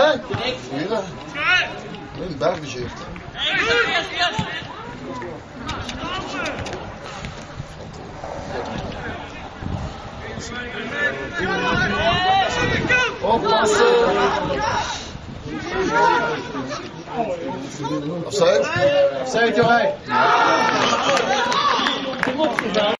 Hè? Goeiedag. Een berggezicht. Oppassen! Offside? Offside, jongen!